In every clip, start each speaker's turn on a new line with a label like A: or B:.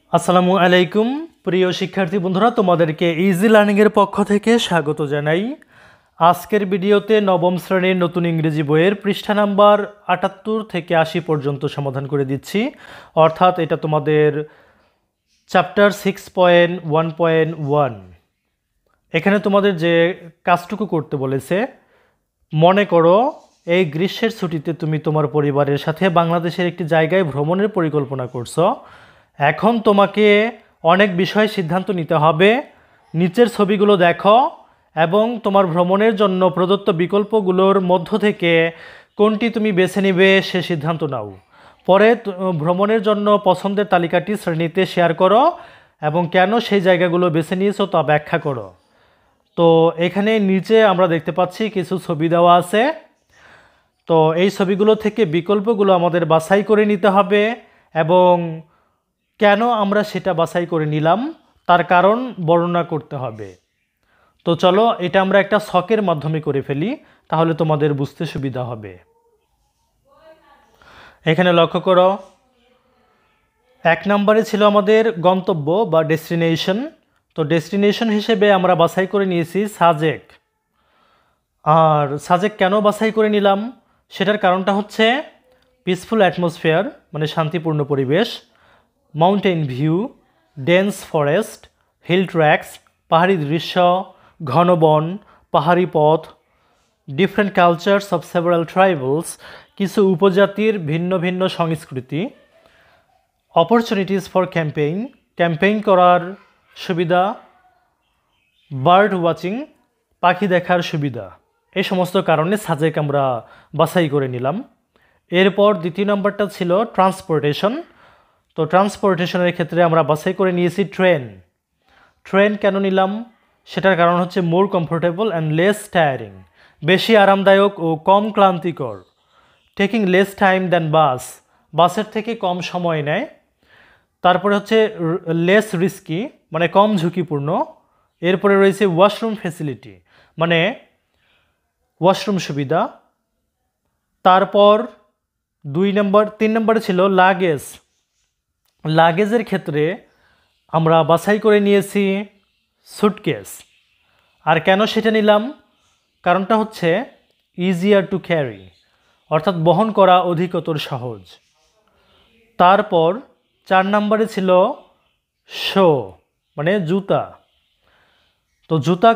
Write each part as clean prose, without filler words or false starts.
A: আসসালামু আলাইকুম প্রিয় শিক্ষার্থী বন্ধুরা, তোমাদেরকে ইজি লার্নিংয়ের পক্ষ থেকে স্বাগত জানাই। আজকের ভিডিওতে নবম শ্রেণীর নতুন ইংরেজি বইয়ের পৃষ্ঠা নাম্বার ৭৮ থেকে ৮০ পর্যন্ত সমাধান করে দিচ্ছি। অর্থাৎ এটা তোমাদের চ্যাপ্টার 6.1.1। এখানে তোমাদের যে কাজটুকু করতে বলেছে, মনে করো এই গ্রীষ্মের ছুটিতে তুমি তোমার পরিবারের সাথে বাংলাদেশের একটি জায়গায় ভ্রমণের পরিকল্পনা করছো। এখন তোমাকে অনেক বিষয়ে সিদ্ধান্ত নিতে হবে। নিচের ছবিগুলো দেখো এবং তোমার ভ্রমণের জন্য প্রদত্ত বিকল্পগুলোর মধ্য থেকে কোনটি তুমি বেছে নিবে সে সিদ্ধান্ত নাও। পরে ভ্রমণের জন্য পছন্দের তালিকাটি শ্রেণীতে শেয়ার করো এবং কেন সেই জায়গাগুলো বেছে নিয়েছো তা ব্যাখ্যা করো। তো এখানে নিচে আমরা দেখতে পাচ্ছি কিছু ছবি দেওয়া আছে। তো এই ছবিগুলো থেকে বিকল্পগুলো আমাদের বাছাই করে নিতে হবে এবং কেন আমরা সেটা বাছাই করে নিলাম তার কারণ বর্ণনা করতে হবে। তো চলো এটা আমরা একটা ছকের মাধ্যমে করে ফেলি, তাহলে তোমাদের বুঝতে সুবিধা হবে। এখানে লক্ষ্য করো, ১ নম্বরে ছিল আমাদের গন্তব্য বা ডেস্টিনেশন। তো ডেস্টিনেশন হিসেবে আমরা বাছাই করে নিয়েছি সাজেক। আর সাজেক কেন বাছাই করে নিলাম সেটার কারণটা হচ্ছে পিসফুল অ্যাটমসফিয়ার, মানে শান্তিপূর্ণ পরিবেশ, mountain view, dense forest, hill tracks, পাহাড়ি দৃশ্য, ঘন বন, পাহাড়ি পথ, different cultures of several tribals, কিছু উপজাতির ভিন্ন ভিন্ন সংস্কৃতি, অপরচুনিটিস ফর ক্যাম্পেইন, ক্যাম্পেইন করার সুবিধা, বার্ড ওয়াচিং, পাখি দেখার সুবিধা। এই সমস্ত কারণে সাজেক আমরা বাছাই করে নিলাম। এরপর দ্বিতীয় নম্বরটা ছিল ট্রান্সপোর্টেশন। তো ট্রান্সপোর্টেশনের ক্ষেত্রে আমরা বাছাই করে নিয়েছি ট্রেন। ট্রেন কেন নিলাম সেটার কারণ হচ্ছে more comfortable and less tiring, বেশি আরামদায়ক ও কম ক্লান্তিকর। Taking less time than bus, বাসের থেকে কম সময় নেয়। তারপরে হচ্ছে লেস রিস্কি, মানে কম ঝুঁকিপূর্ণ। এরপরে রয়েছে ওয়াশরুম ফেসিলিটি, মানে ওয়াশরুম সুবিধা। তারপর ৩ নম্বরে ছিল লাগেজ। লাগেজের ক্ষেত্রে আমরা বাছাই করে নিয়েছি সুটকেস। আর কেন সেটা নিলাম, কারণটা হচ্ছে ইজিয়ার টু ক্যারি, অর্থাৎ বহন করা অধিকতর সহজ। তারপর ৪ নম্বরে ছিল শো, মানে জুতা। তো জুতা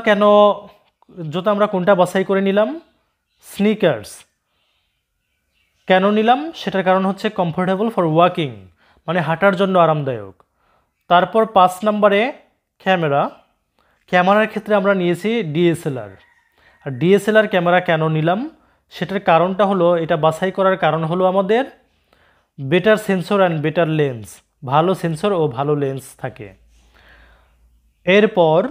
A: আমরা কোনটা বাছাই করে নিলাম, স্নিকার্স। কেন নিলাম সেটার কারণ হচ্ছে কমফোর্টেবল ফর ওয়াকিং, মানে হাঁটার জন্য আরামদায়ক। তারপর ৫ নম্বরে ক্যামেরার ক্ষেত্রে আমরা নিয়েছি ডিএসএলআর। আর ডিএসএলআর ক্যামেরা কেন নিলাম সেটার কারণটা হলো, এটা বাছাই করার কারণ হলো আমাদের better sensor and better lens, ভালো সেন্সর ও ভালো লেন্স থাকে। এরপর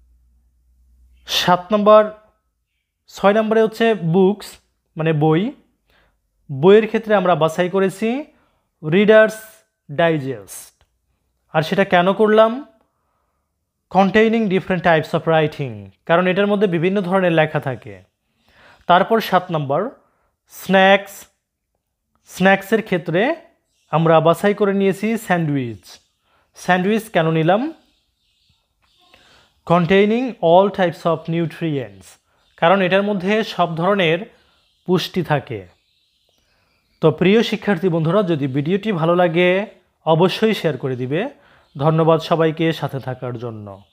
A: ৬ নম্বরে হচ্ছে বুকস, মানে বই। বইয়ের ক্ষেত্রে আমরা বাছাই করেছি রিডার্স ডাইজেস্ট। আর সেটা কেন করলাম, containing different types of writing, কারণ এটার মধ্যে বিভিন্ন ধরনের লেখা থাকে। তারপর ৭ নম্বর স্ন্যাক্সের ক্ষেত্রে আমরা বাছাই করে নিয়েছি স্যান্ডউইচ কেন নিলাম, containing all types of nutrients, কারণ এটার মধ্যে সব ধরনের পুষ্টি থাকে। তো প্রিয় শিক্ষার্থী বন্ধুরা, যদি ভিডিওটি ভালো লাগে অবশ্যই শেয়ার করে দিবে। ধন্যবাদ সবাইকে সাথে থাকার জন্য।